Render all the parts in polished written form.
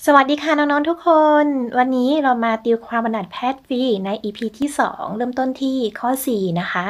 สวัสดีค่ะน้องๆทุกคนวันนี้เรามาติวความถนัดแพทย์ฟรีใน EP ที่ 2 เริ่มต้นที่ข้อ 4 นะคะ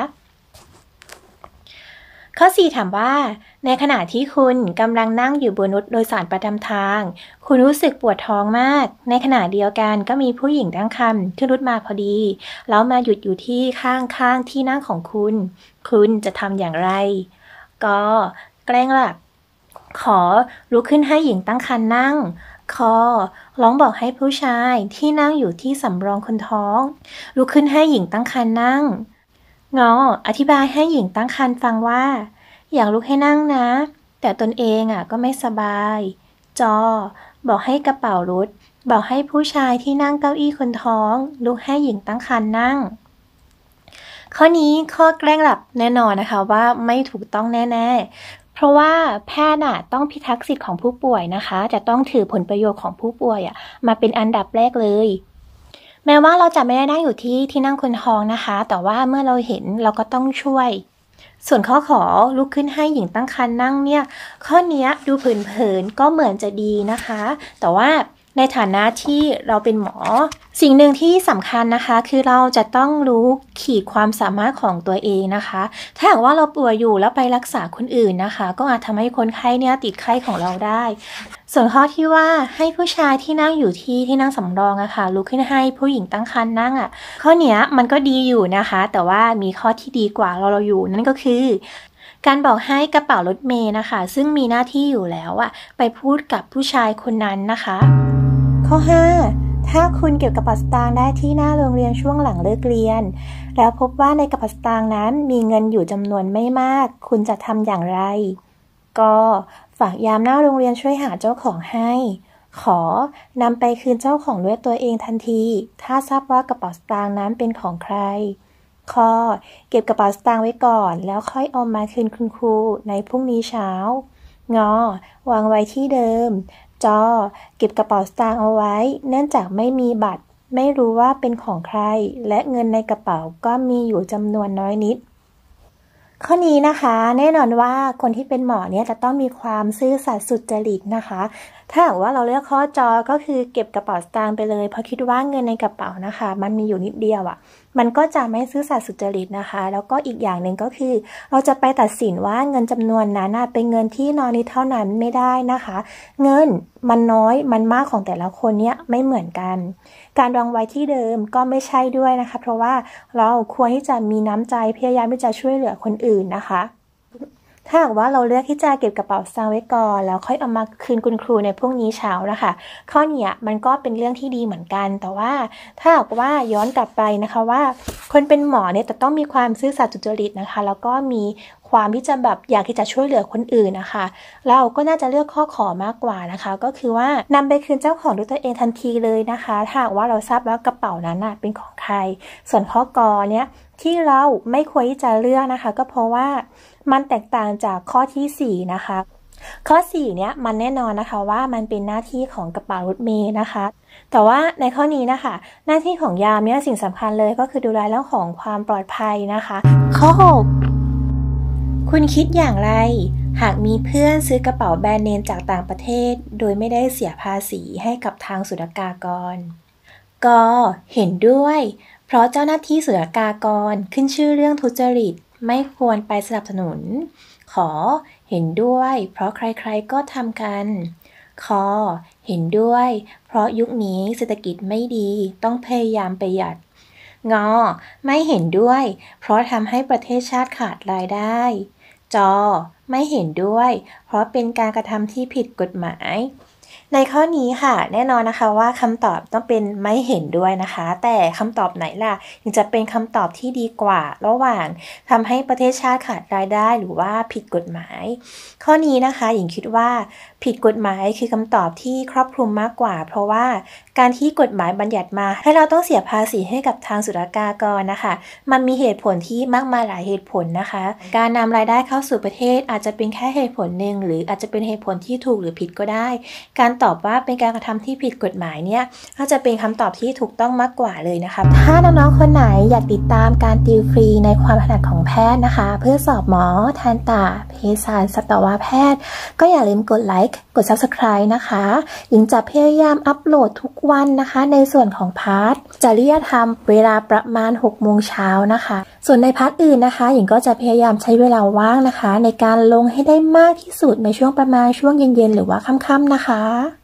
ข้อ 4 ถามว่าในขณะที่คุณกำลังนั่งอยู่บนรถโดยสารประจำทางคุณรู้สึกปวดท้องมากในขณะเดียวกันก็มีผู้หญิงตั้งครรภ์ขึ้นรถมาพอดีแล้วมาหยุดอยู่ที่ข้างๆที่นั่งของคุณจะทำอย่างไรก็แกล้งหลับขอลุกขึ้นให้หญิงตั้งครรภ์นั่งร้องบอกให้ผู้ชายที่นั่งอยู่ที่สำรองคนท้องลุกขึ้นให้หญิงตั้งครรภ์นั่งอธิบายให้หญิงตั้งครรภ์ฟังว่าอยากลุกให้นั่งนะแต่ตนเองก็ไม่สบายบอกให้กระเป๋ารถบอกให้ผู้ชายที่นั่งเก้าอี้คนท้องลุกให้หญิงตั้งครรภ์นั่งข้อนี้ข้อแกล้งหลับแน่นอนนะคะว่าไม่ถูกต้องแน่ๆเพราะว่าแพทย์ต้องพิทักษ์สิทธิ์ของผู้ป่วยนะคะจะต้องถือผลประโยชน์ของผู้ป่วยมาเป็นอันดับแรกเลยแม้ว่าเราจะไม่ได้นั่งอยู่ที่นั่งคนท้องนะคะแต่ว่าเมื่อเราเห็นเราก็ต้องช่วยส่วนข้อขอลุกขึ้นให้หญิงตั้งครรภ์นั่งเนี่ยข้อนี้ดูเผินๆก็เหมือนจะดีนะคะแต่ว่าในฐานะที่เราเป็นหมอสิ่งหนึ่งที่สำคัญนะคะคือเราจะต้องรู้ขีดความสามารถของตัวเองนะคะถ้าหากว่าเราป่วยอยู่แล้วไปรักษาคนอื่นนะคะก็อาจทำให้คนไข้เนี่ยติดไข้ของเราได้ส่วนข้อที่ว่าให้ผู้ชายที่นั่งอยู่ที่นั่งสำรองลุกขึ้นให้ผู้หญิงตั้งครรภ์นั่งข้อเนี้ยมันก็ดีอยู่นะคะแต่ว่ามีข้อที่ดีกว่าเราอยู่นั่นก็คือการบอกให้กระเป๋ารถเมล์นะคะซึ่งมีหน้าที่อยู่แล้วไปพูดกับผู้ชายคนนั้นนะคะข้อ 5 ถ้าคุณเก็บกระเป๋าสตางค์ได้ที่หน้าโรงเรียนช่วงหลังเลิกเรียนแล้วพบว่าในกระเป๋าสตางค์นั้นมีเงินอยู่จำนวนไม่มากคุณจะทำอย่างไรก็ฝากยามหน้าโรงเรียนช่วยหาเจ้าของให้นำไปคืนเจ้าของด้วยตัวเองทันทีถ้าทราบว่ากระเป๋าสตางค์นั้นเป็นของใครเก็บกระเป๋าสตางค์ไว้ก่อนแล้วค่อยเอามาคืนคุณครูในพรุ่งนี้เช้าวางไว้ที่เดิมเก็บกระเป๋าสตางค์เอาไว้เนื่องจากไม่มีบัตรไม่รู้ว่าเป็นของใครและเงินในกระเป๋าก็มีอยู่จำนวนน้อยนิดข้อนี้นะคะแน่นอนว่าคนที่เป็นหมอเนี่ยจะต้องมีความซื่อสัตย์สุจริตนะคะถ้าหากว่าเราเลือกข้อก็คือเก็บกระเป๋าสตางค์ไปเลยเพราะคิดว่าเงินในกระเป๋านะคะมันมีอยู่นิดเดียวมันก็จะไม่ซื่อสัตย์สุจริตนะคะแล้วก็อีกอย่างหนึ่งก็คือเราจะไปตัดสินว่าเงินจำนวนนั้นเป็นเงินที่น้อยนิดเท่านั้นไม่ได้นะคะเงินมันน้อยมันมากของแต่ละคนเนี่ยไม่เหมือนกันการวางไว้ที่เดิมก็ไม่ใช่ด้วยนะคะเพราะว่าเราควรที่จะมีน้ำใจพยายามที่จะช่วยเหลือคนอื่นนะคะถ้าหากว่าเราเลือกที่จะเก็บกระเป๋าสตางค์ไว้ก่อนแล้วค่อยเอามาคืนคุณครูในพรุ่งนี้เช้านะคะข้อนี้มันก็เป็นเรื่องที่ดีเหมือนกันแต่ว่าถ้าหากว่าย้อนกลับไปนะคะว่าคนเป็นหมอเนี่ยจะต้องมีความซื่อสัตย์สุจริตนะคะแล้วก็มีความที่จะแบบอยากที่จะช่วยเหลือคนอื่นนะคะเราก็น่าจะเลือกข้อขอมากกว่านะคะก็คือว่านำไปคืนเจ้าของด้วยตัวเองทันทีเลยนะคะถ้าหากว่าเราทราบว่ากระเป๋านั้นเป็นของใครส่วนข้อกเนี่ยที่เราไม่ควรที่จะเลือกนะคะก็เพราะว่ามันแตกต่างจากข้อที่4นะคะข้อ4เนี่ยมันแน่นอนนะคะว่ามันเป็นหน้าที่ของกระเป๋ารถเมล์นะคะแต่ว่าในข้อนี้นะคะหน้าที่ของยามเนี่ยสิ่งสำคัญเลยก็คือดูแลเรื่องของความปลอดภัยนะคะข้อ 6คุณคิดอย่างไรหากมีเพื่อนซื้อกระเป๋าแบรนด์เนมจากต่างประเทศโดยไม่ได้เสียภาษีให้กับทางศุลกากรเห็นด้วยเพราะเจ้าหน้าที่ศุลกากรขึ้นชื่อเรื่องทุจริตไม่ควรไปสนับสนุนเห็นด้วยเพราะใครๆก็ทำกันเห็นด้วยเพราะยุคนี้เศรษฐกิจไม่ดีต้องพยายามประหยัดไม่เห็นด้วยเพราะทำให้ประเทศชาติขาดรายได้ไม่เห็นด้วยเพราะเป็นการกระทำที่ผิดกฎหมายในข้อนี้ค่ะแน่นอนนะคะว่าคำตอบต้องเป็นไม่เห็นด้วยนะคะแต่คำตอบไหนล่ะถึงจะเป็นคำตอบที่ดีกว่าระหว่างทำให้ประเทศชาติขาดรายได้หรือว่าผิดกฎหมายข้อนี้นะคะหญิงคิดว่าผิดกฎหมายคือคำตอบที่ครอบคลุมมากกว่าเพราะว่าการที่กฎหมายบัญญัติมาให้เราต้องเสียภาษีให้กับทางศุลกากรนะคะมันมีเหตุผลที่มากมายหลายเหตุผลนะคะการนำรายได้เข้าสู่ประเทศอาจจะเป็นแค่เหตุผลหนึ่งหรืออาจจะเป็นเหตุผลที่ถูกหรือผิดก็ได้การตอบว่าเป็นการกระทำที่ผิดกฎหมายเนี่ยก็จะเป็นคำตอบที่ถูกต้องมากกว่าเลยนะคะถ้าน้องๆคนไหนอยากติดตามการติวฟรีในความถนัดของแพทย์นะคะเพื่อสอบหมอทันตเภสัชสัตวแพทย์ก็อย่าลืมกดไลค์กด Subscribe นะคะหญิงจะพยายามอัปโหลดทุกวันนะคะในส่วนของพาร์ทจริยธรรมเวลาประมาณ 6 โมงเช้านะคะส่วนในพาร์ทอื่นนะคะหญิงก็จะพยายามใช้เวลาว่างนะคะในการลงให้ได้มากที่สุดในช่วงประมาณช่วงเย็นๆหรือว่าค่ำๆนะคะ